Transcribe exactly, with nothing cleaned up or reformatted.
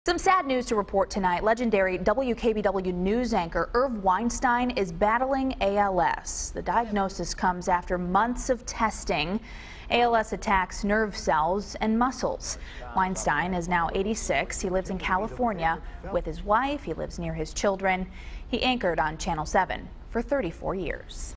Some sad news to report tonight. Legendary W K B W news anchor Irv Weinstein is battling A L S. The diagnosis comes after months of testing. A L S attacks nerve cells and muscles. Weinstein is now eighty-six. He lives in California with his wife. He lives near his children. He anchored on Channel seven for thirty-four years.